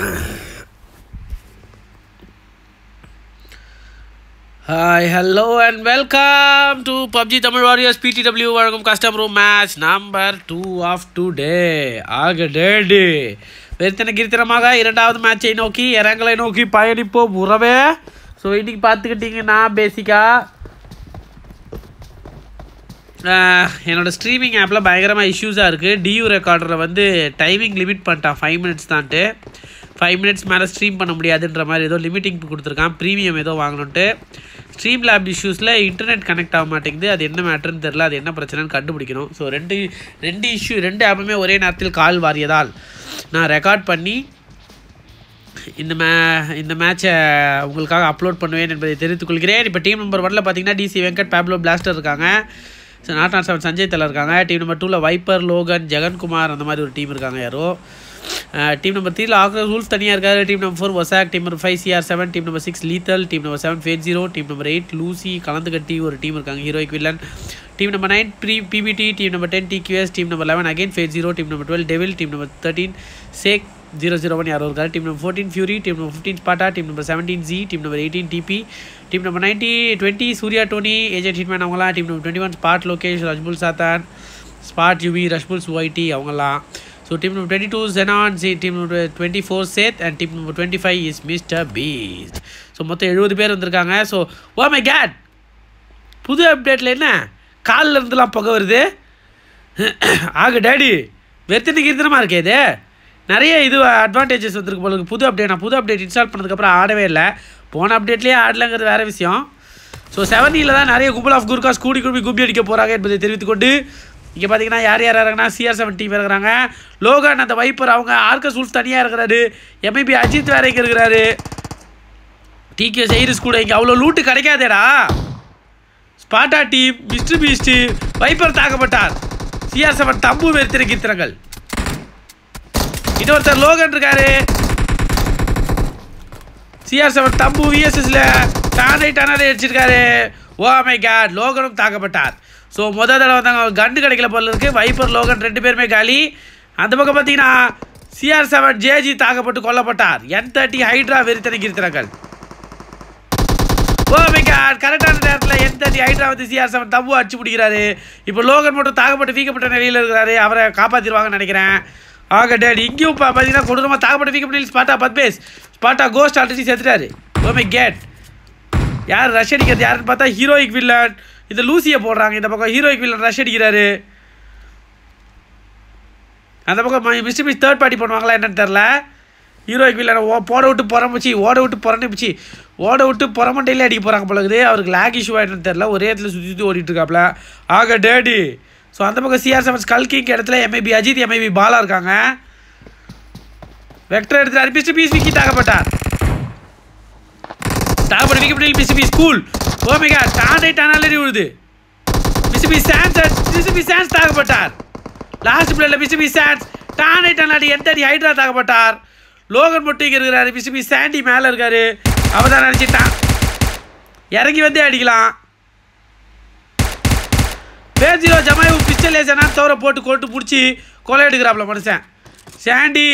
Hi, hello and welcome to PUBG Tamil Warriors PTW வழங்கும் custom room match number 2 of today. ஆக daddy வெறுத்தன கீர்த்தனமாக இரண்டாவது மேட்சை நோக்கி இறங்கலை நோக்கி பயணிப்போம் உறவே. ஸோ இன்றைக்கி பார்த்துக்கிட்டிங்கன்னா பேசிக்காக என்னோடய ஸ்ட்ரீமிங் ஆப்பில் பயங்கரமாக இஷ்யூஸாக இருக்குது. டியூ ரெக்கார்டரில் வந்து டைமிங் லிமிட் பண்ணிட்டான் 5 minutes தான்ட்டு. 5 minutes மேலே ஸ்ட்ரீம் பண்ண முடியாதுன்ற மாதிரி ஏதோ லிமிட்டிங் கொடுத்துருக்கான். ப்ரீமியம் ஏதோ வாங்கணுன்ட்டு. ஸ்ட்ரீம் லேப் இஷ்யூஸில் இன்டர்நெட் கனெக்ட் ஆக மாட்டேங்குது. அது என்ன மேட்டர்னு தெரில, அது என்ன பிரச்சனைன்னு கண்டுபிடிக்கணும். ஸோ ரெண்டு ஆப்புமே ஒரே நேரத்தில் கால் வாரியதால் நான் ரெக்கார்ட் பண்ணி இந்த மேட்சை உங்களுக்காக அப்லோட் பண்ணுவேன் என்பதை தெரிவித்துக் கொள்கிறேன். இப்போ டீம் நம்பர் 1 பார்த்தீங்கன்னா டிசி வெங்கட், பேப்லோ பிளாஸ்டர் இருக்காங்க. ஸோ நாட் 7 சஞ்சய் தலை இருக்காங்க. Team number 2 Viper, Logan, Jagankumar அந்த மாதிரி ஒரு டீம் இருக்காங்க யாரோ. டீம் நம்பர் 3 ஆக்ரஸ் வூல்ஃப் தனியாக இருக்காரு. டீம் நம்பர் 4 வசாக், team number 5 CR7, team number 6 lethal, team number 7 fade 0, team number 8 Lucy கலந்து கட்டி ஒரு டீம் இருக்காங்க heroic villain. Team number 9 PBT, team number 10 TQS, team number 11 again fade 0, team number 12 devil, team number 13 சேக் 001 யாரோ இருக்காரு. Team number 14 Fury, team number 15 Sparta, team number 17 Z, team number 18 TP, team number 20 Surya Dhoni, agent hitman அவங்களாம். Team number 21 spot Lokesh, Rushbull சாத்தான், spot UV, Rushbull சுவைட்டி அவங்களாம். So team number 22 ஜெனான், team number 24 Seth and team number 25 is Mister Beast. So மொத்தம் 70 பேர் வந்திருக்காங்க. So O my gate, புது அப்டேட்டில் என்ன காலில் இருந்துலாம் புகை வருது. ஆக டேடி வெறுத்தனை கீர்த்தனமாக இருக்கே. இது நிறைய இது அட்வான்டேஜஸ் வந்துருக்கு போல புது அப்டேட். நான் புது அப்டேட் இன்ஸ்டால் பண்ணதுக்கப்புறம் ஆடவே இல்லை. போன அப்டேட்லேயே ஆடலைங்கிறது வேறு விஷயம். ஸோ 7 தான் நிறைய கும்பல் ஆஃப் குர்காஸ் கூடி கும்பி அடிக்க போகிறாங்க என்பதை தெரிவித்துக்கொண்டு இங்கே பார்த்தீங்கன்னா யார் இறங்குறாங்கன்னா CR7 டீம் இருக்கிறாங்க. லோகன் அந்த வைப்பர் அவங்க, ஆர்கஸ் வூல்ஃப் தனியாக இருக்கிறாரு, MIB அஜித் வேற இங்கே இருக்கிறாரு, TK சைரிஸ் கூட. இங்கே அவ்வளோ லூட்டு கிடைக்காதேடா. Sparta team, Mister Beast, Viper தாக்கப்பட்டார். CR7 தம்பு வெறுத்திர கீர்த்தனங்கள். இன்னொருத்தர் லோகன் இருக்காரு. CR7 தம்பு VSSல டானை அடிச்சிருக்காரு. ஓ மை காட், லோகனும் தாக்கப்பட்டார். ஸோ மொதல் தடவை வந்தாங்க, கண்டு கிடைக்கல போல இருக்குது. வைப்பர் லோகன் 2 பேருமே காலி. அந்த பக்கம் பார்த்தீங்கன்னா CR7 JG தாக்கப்பட்டு கொல்லப்பட்டார். N30 ஹைட்ரா வெறித்தனை கீர்த்தனங்கள். ஓ மை காட், கரெக்டான நேரத்தில் N30 ஹைட்ரா வந்து CR7 தம்பு அடிச்சு பிடிக்கிறாரு. இப்போ லோகன் மட்டும் தாக்கப்பட்டு வீக்கப்பட்ட நிலையில் இருக்கிறாரு. அவரை காப்பாற்றிடுவாங்கன்னு நினைக்கிறேன். ஆக டேடி இங்கேயும் பார்த்தீங்கன்னா கொடூரமாக தாக்கப்பட்டு வீக்கப்பட்ட ஸ்பாட்டா பத்பேஸ், ஸ்பாட்டா கோஸ்ட் ஆல்ரெடி செத்துட்டாரு. ஓ மை கேட், யார் ரஷ் அடிக்கிறது யாருன்னு பார்த்தா ஹீரோயிக் வில்லன். இந்த லூசியை போடுறாங்க. இந்த பக்கம் ஹீரோயிக் வில்லன் ரஷ் அடிக்கிறாரு. அந்த பக்கம் மிஸ்டர் பீஸ் தேர்ட் பார்ட்டி பண்ணுவாங்களா என்னன்னு தெரில. ஹீரோயிக் வில்லனை ஓட விட்டு புறமண்டையிலே அடிக்க போகிறாங்க போல இருக்குது. அவருக்கு லேக் இஷ்யூ ஆகிட்டுன்னு தெரில. ஒரே இடத்துல சுற்றி ஓடிட்டு இருக்காப்புல. ஆக டேடி. ஸோ அந்த பக்கம் CR7 ஸ்கல்கிங் இடத்துல MIB அஜித், MIB பாலா இருக்காங்க. வெக்டர் எடுத்துட்டார். மிஸ்டர் பீஸ் விக்கி தாக்கப்பட்டார். தாக்கப்பட்ட Vicky Mister Beast cool. Oh my god, டானே விழுது. மிஸ்டர் பீஸ் சான்ஸ் தாக்கப்பட்டார். லாஸ்ட் பிளேல மிஸ்டர் பீஸ் சான்ஸ் டானே N30 ஹைட்ரா தாக்கப்பட்டார். லோகன் மட்டும் இங்கே இருக்கிறாரு. மிஸ்டர் பீஸ் சாண்டி மேலே இருக்காரு. அவர் தான் நினச்சிட்டான் இறங்கி வந்தே அடிக்கலாம். பேஜிரோ ஜமாயு பிஸ்டல் லேசனா தவிர போட்டு பிடிச்சி கொலை எடுக்கிறாப்புல மனுஷன். சாண்டி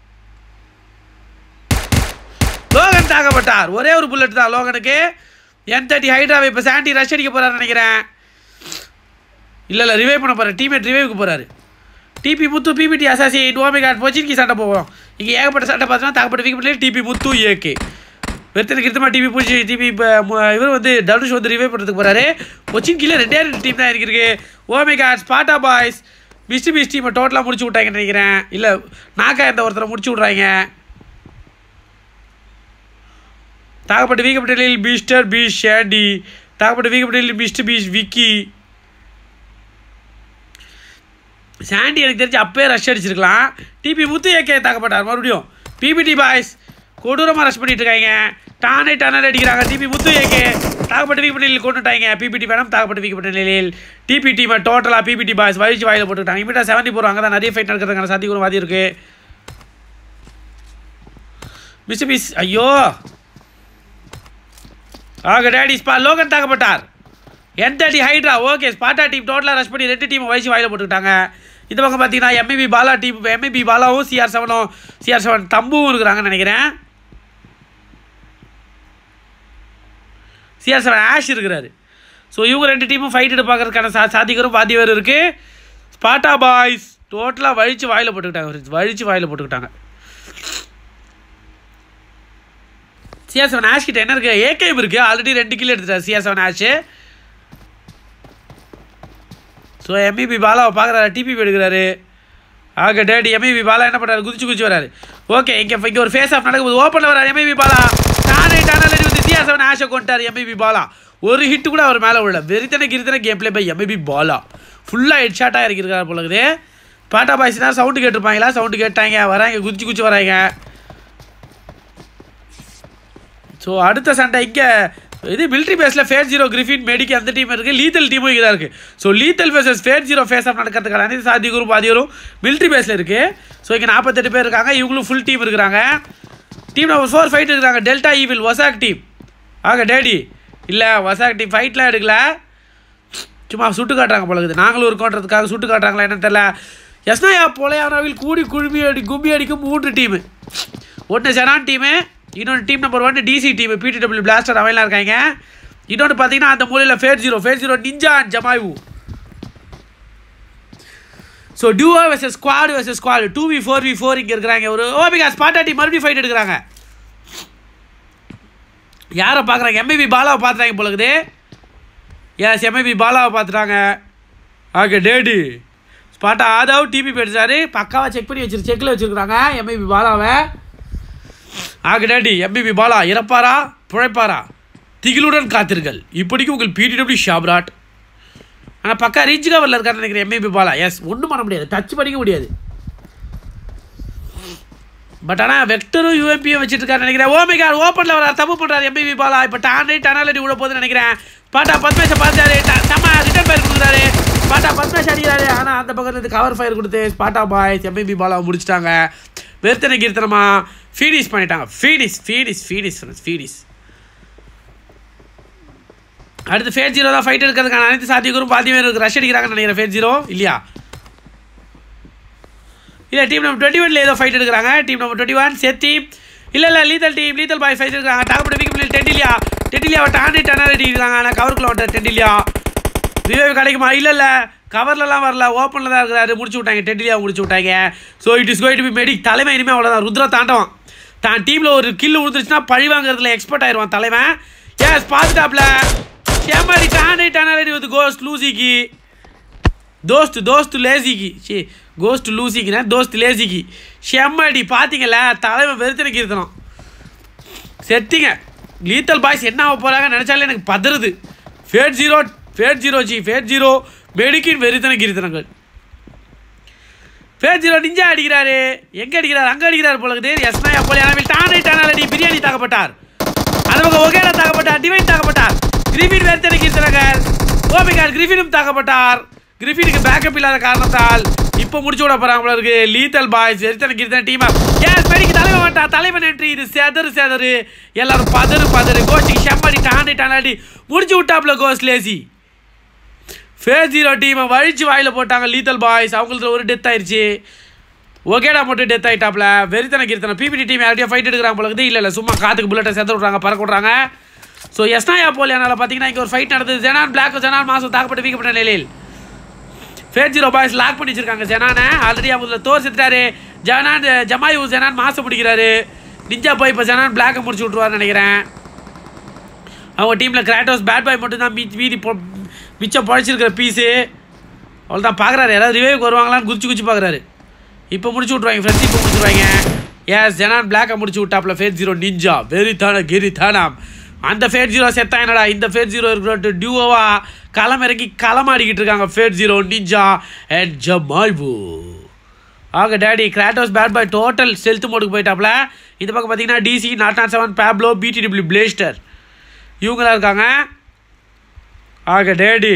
லோகன் தாக்கப்பட்டார். ஒரே ஒரு புல்லட் தான் லோகனுக்கு. N30 ஹைட்ராவை இப்போ சாண்டி ரஷ் அடிக்க போகிறாரு நினைக்கிறேன். இல்லை ரிவைவ் பண்ண போகிறார். டீமேட் ரிவைவுக்கு போகிறாரு. டிபி முத்து, PBT அசாசி, ஓமிகாட் போச்சின்கி சண்டை போவோம். இங்கே ஏகப்பட்ட சண்டை பார்த்தோன்னா தாக்கப்பட்ட வீக்கப்பட்ட டிபி முத்து ஏகே வெறுத்தனுக்கு இருத்தமாக டிபி இப்போ இவர் வந்து தனுஷ் வந்து ரிவைவ் பண்ணுறதுக்கு போகிறாரு. கொச்சின்கில 2 டீம் தான் இருக்கு. Oh my god, Sparta boys, Mister Beast டீமை டோட்டலாக முடிச்சு விட்டாங்கன்னு நினைக்கிறேன். இல்லை நாக்கா இந்த ஒருத்தரை முடிச்சு விட்றாங்க. தாக்கப்பட்ட வீக்கப்பட்டில் மிஸ்டர் பீஸ் ஷேண்டி, தாக்கப்பட்ட வீக்கப்பட்டில் மிஸ்டர் பீஸ் விக்கி. சாண்டி எனக்கு தெரிஞ்சு அப்பே ரஷ் அடிச்சிருக்கலாம். டிபி முத்து ஏகே தாக்கப்பட்டார். மறுபடியும் PBT பாய்ஸ் கொடூரமாக ரஷ் பண்ணிட்டு இருக்காங்க. டானே அடிக்கிறாங்க. டிபி முத்து ஏகே தாக்கப்பட்ட வீக்கப்பட்டில் கொண்டுட்டாங்க. PBT வேணும் தாக்கப்பட்ட வீக்கப்பட்ட நிலையில் டிபி டீமை டோட்டலாக PBT பாய்ஸ் வழிச்சு வாயில் போட்டுக்கிட்டாங்க. இமீடியாக 70 போடுவாங்க. தான் நிறைய ஃபைட் நடக்கிறதுக்கான சாத்தியக்கூட வாதி இருக்குது. மிஸ்டர் பீஸ் ஐயோ. ஆக டேடி லோகன் தாக்கப்பட்டார். N30 Hydra. Okay, Sparta team டோட்டலாக ரஷ் பண்ணி 2 டீம் வயசு வாயில போட்டுக்கிட்டாங்க. இந்த பக்கம் பார்த்தீங்கன்னா எம்ஐபி பாலா டீம், எம்ஐபி பாலாவும் CR7 தம்புவும் இருக்கிறாங்கன்னு நினைக்கிறேன். CR7 ஆஷ் இருக்கிறாரு. ஸோ இவங்க 2 டீமும் ஃபைட் எடுத்து பார்க்கறதுக்கான சாத்திகரும் பாதிவேறு இருக்குது. ஸ்பாட்டா பாய்ஸ் டோட்டலாக வழித்து வாயில் போட்டுக்கிட்டாங்க. CR7 ஆஷ் கிட்ட என்ன இருக்குது? ஏகேஎம் இருக்குது. ஆல்ரெடி 2 கில் எடுத்துட்டார் CR7 ஆஷு. ஸோ எம்இபி பாலாவை பார்க்குறாரு, டிபிபி எடுக்கிறாரு. ஆக டேடி எம்இபி பாலா என்ன பண்ணுறாரு? குதிச்சு வராரு. ஓகே, இங்கே ஒரு ஃபேஸ் ஆஃப் நடக்கும்போது ஓப்பனில் வராரு எம்இபி பாலா. டானல் வந்து CR7 ஆஷை கொண்டார் எம்இபி பாலா. ஒரு ஹிட்டு கூட அவர் மேலே விடல. வெறித்தனை game play by MIP Bala. ஃபுல்லாக ஹெட் ஷாட்டாக இறக்கிருக்காரு போல இருக்குது. பாட்டா பாய்ஸ்னா சவுண்டு கேட்டிருப்பாங்களா? சவுண்டு கேட்டாங்க, வராங்க, குதிச்சு வராங்க. ஸோ அடுத்த சண்டை இங்கே இது மிலிட்ரி பேஸில் ஃபேஸ் 0 கிரிஃபின் மெடிக்கு அந்த டீம் இருக்குது. லீத்தல் டீமும் இதாக இருக்குது. So lethal faces face 0 face off நடக்கிறதுக்கான அனைத்து சாத்தியக்கூறும் பாதிவரும் மிலிட்ரி பேஸில் இருக்குது. ஸோ இங்கே 48 பேர் இருக்காங்க. இவங்களும் ஃபுல் டீம் இருக்கிறாங்க. டீம் நம்பர் 4 ஃபைட் இருக்கிறாங்க. டெல்டா ஈவில் வசாக் டீம். ஆக டேடி இல்லை, வசாக் டீம் ஃபைட்லாம் எடுக்கல, சும்மா சுட்டு காட்டுறாங்க போல இருக்குது. நாங்களும் இருக்கோன்றதுக்காக சுட்டு காட்டுறாங்களா என்னன்னு தெரியல. எஸ்னாயா போலையானாவில் கும்பி அடிக்கும் 3 டீமு. ஒன்று ஜெனான் டீமு, இன்னொன்று team number 1 DC team PTW Blaster அவையெல்லாம் இருக்காங்க. இன்னொன்று பார்த்தீங்கன்னா அந்த மூலையில் ஃபேஸ் 0 நிஞ்சா அண்ட் ஜமாய்வு. So duo versus squad 2v4v4 இங்கே இருக்கிறாங்க. ஒரு ஓபிகா ஸ்பாட்டா டீம் மறுபடியும் ஃபைட் எடுக்கிறாங்க. யாரை பார்க்குறாங்க? எம்ஐபி பாலாவை பார்த்துட்டாங்க போல இருக்குது. எஸ், எம்ஐபி பாலாவை பார்த்துட்டாங்க. ஓகே டேடி ஸ்பாட்டா ஆதாவ் டிபி எடுத்தாரு. பக்காவாக செக் பண்ணி செக்கில் வச்சுருக்குறாங்க எம்ஐபி பாலாவை. ஆக டேடி எம்ஐபி பாலா இறப்பாரா பிழைப்பாரா? திகிலுடன் காத்திருங்கள். இப்படிக்கு உங்கள் PTW ஷாப்ராட். ஆனால் பக்கா ரீச் கவரில் இருக்காருன்னு நினைக்கிறேன் எம்ஐபி பாலா. எஸ், ஒன்றும் பண்ண முடியாது, டச் பண்ணிக்க முடியாது. பட் ஆனால் வெக்டரும் யூஎம்பியும் வச்சுட்டு இருக்காரு நினைக்கிறேன். ஓமிகார் ஓப்பனில் வர தப்பு பண்ணுறாரு எம்ஐபி பாலா. இப்போ டானலடி விட போகுதுன்னு நினைக்கிறேன். பாட்டா 10 மேட்சை பார்த்தாரு, ரிட்டர்ன் ஃபயர் கொடுக்குறாரு. பாட்டா 10 மேட்ச் அடிக்கிறாரு. ஆனால் அந்த பக்கத்துலேருந்து கவர் ஃபயர் கொடுத்து ஸ்பாட்டா பாய்ஸ் எம்ஐபி பாலாவை முடிச்சிட்டாங்க. வெறுத்தனை கீர்த்தனமா ஃபீனிஷ் பண்ணிட்டாங்க. ஃபீனிஷ். அடுத்து ஃபேஸ் 0 தான் ஃபைட் இருக்கிறதுக்கான அனைத்து சாத்தியக்கூறும் பாதிவே இருக்குது. ரஷ் அடிக்கிறாங்கன்னு நினைக்கிறேன் ஃபேஸ் 0 இல்லையா? இல்லை, டீம் நம்பர் 21 ஏதோ ஃபைட் எடுக்கிறாங்க. டீம் நம்பர் 21 செத்தி இல்லை லீத்தல் பாய் ஃபைட் எடுக்கிறாங்க. டாக்பட வீக் டெண்டிலியாவை டானல் அடிக்கிறாங்க. ஆனால் கவருக்குள்ள வந்துட்டார் டெண்டிலியா. ரிவைவ் கிடைக்குமா? இல்லை கவர்லலாம் வரல, ஓப்பனில் தான் இருக்கிறாரு. முடிச்சு விட்டாங்க, டெண்டிலியாவை முடிச்சு விட்டாங்க. So it is going to be medic. தலைமை இனிமேல் அவ்வளோதான். ருத்ரா தாண்டவன் தான் டீமில் ஒரு கில் விழுந்துருச்சுன்னா பழி வாங்குறதுல எக்ஸ்பர்ட் ஆயிடுவான் தலைவன். எஸ், பாதுகாப்பில் செம்மடி டானல் வந்து கோஸ்ட் லூசிக்கு லேசிக்கு செம்மடி. பார்த்தீங்களா தலைவன் வெறுத்தனை கீர்த்தனம் செட்டிங்க. லீத்தல் பாய்ஸ் என்ன ஆக போகிறாங்க நினச்சாலே எனக்கு பதறுது. ஃபேஸ் 0 மெடிக்கின் வெறுத்தனை கீர்த்தனங்கள். ஃபேஸ் 0 நிஞ்சா அடிக்கிறாரு. எங்கே அடிக்கிறார்? அங்கே அடிக்கிறார் போல இருக்குது. எஸ்னாயா போலியானாவில் டானல் அடி பிரியாணி தாக்கப்பட்டார். அந்த பக்கம் ஒகேரா தாக்கப்பட்டார். டிவைன் தாக்கப்பட்டார். கிரிஃபின் வெறுத்தனை கீர்த்தனங்கள். ஓமிகார் கிரிஃபினும் தாக்கப்பட்டார். கிரிஃபினுக்கு பேக்கப் இல்லாத காரணத்தால் இப்போ முடிச்சு விட போகிறாங்க போல இருக்கு. லீத்தல் பாய்ஸ் வெறுத்தனை கீர்த்தனை டீமா. எஸ், மெடிக்கு தலைவன் வந்துட்டான். தலைவன் என்ட்ரி. இது செதறு எல்லாரும் பதறு கோஸ்டிக்கு செம்மடி டானல் அடி முடிச்சு விட்டாப்புல கோஸ்ட் லேசி. ஃபேஸ் 0 டீமை வழிச்சு வாயில் போட்டாங்க லீத்தல் பாய்ஸ். அவங்களுக்கு ஒரு டெத் ஆயிடுச்சு. ஒகேடா மட்டும் டெத் ஆகிட்டாப்ல. வெறித்தனை கீர்த்தனை PPT டீம் யார்ட்டையும் ஃபைட் எடுக்கிறாங்க போல இருக்குது. இல்லை சும்மா காற்றுக்கு புல்லட்டை செத்து விட்றாங்க, பறக்க விட்றாங்க. ஸோ எஸ்னாயா போலியானால பார்த்தீங்கன்னா இங்கே ஒரு ஃபைட் நடந்தது. ஜெனான் மாசம் தாக்கப்பட்டு வீக்கப்பட்ட நிலையில் ஃபேஸ் 0 பாய்ஸ் லாக் பண்ணி வச்சிருக்காங்க ஜெனானை. ஆல்ரெடி அவங்க தோர் செத்துட்டாரு. ஜமாய் மாசம் முடிக்கிறாரு. நிஞ்சா போய் இப்போ ஜெனான் பிளாக்கை முடிச்சு விட்ருவார்னு நினைக்கிறேன். அவங்க டீமில் கிராட்டோஸ் பேட் பாய் மட்டும்தான் மீதி மிச்சம் பழிச்சிருக்கிற பீஸு. அவ்வளோதான் பார்க்குறாரு. யாராவது ரிவைவுக்கு வருவாங்களான்னு குதிச்சு பார்க்குறாரு. இப்போ முடிச்சு விட்ருவாங்க ஃப்ரெண்ட்ஸ். இப்போ முடிச்சுருவாங்க. எஸ், ஜெனான் பிளாக்கை முடிச்சு விட்டாப்புல ஃபேஸ் 0 நிஞ்சா வெறித்தானம். அந்த ஃபேஸ் 0 செத்தா என்னடா? இந்த ஃபேஸ் 0 இருக்கிற டியூவா களமிறங்கி களமாடிக்கிட்டு இருக்காங்க ஃபேஸ் 0 நிஞ்சா அண்ட் ஜமாய்வு. ஆக daddy Kratos bad boy total stealth மோடுக்கு போயிட்டாப்புல. இந்த பக்கம் பார்த்தீங்கன்னா DC 007 பேப்லோ BTW பிளேஸ்டர் இவங்களாம் இருக்காங்க. ஆக டேடி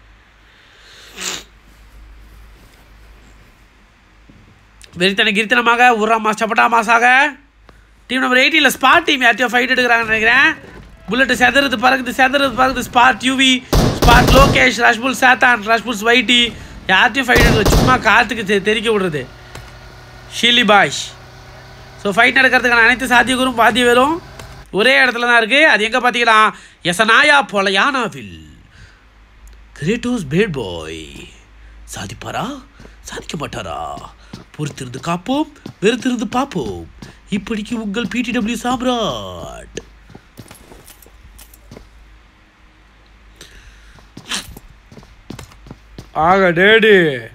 வெறித்தனை கிரித்தனமாக உர்ரா சப்பட்டா மாசாக டீம் நம்பர் 18 ஸ்பாட் டீம் யார்ட்டையோ ஃபைட் எடுக்கிறாங்கன்னு நினைக்கிறேன். புல்லட்டு செதறது பறக்குது. ஸ்பாட் ஸ்பாட் லோகேஷ், ரஷ்புல் சாத்தான், ரஷ்புல்ஸ் வைட்டி யார்ட்டையும் ஃபைட் எடுக்கல, சும்மா காற்றுக்கு தெரிக்க விடுறது ஷீலி பாய்ஸ். ஸோ ஃபைட் நடக்கிறதுக்கான அனைத்து சாத்தியக்கூறும் பாதி வரும் ஒரே இடத்துல தான் இருக்குது. அது எங்கே பார்த்தீங்கன்னா எசனாயா பொலையானாவில். கிரேட்டோஸ் பேட் பாய் சாதிப்பாரா சாதிக்க மாட்டாரா? பொறுத்திருந்து காப்போம், வெறுத்திருந்து பார்ப்போம். இப்படிக்கு உங்கள் PTW சாம்ராட். ஆக டேடு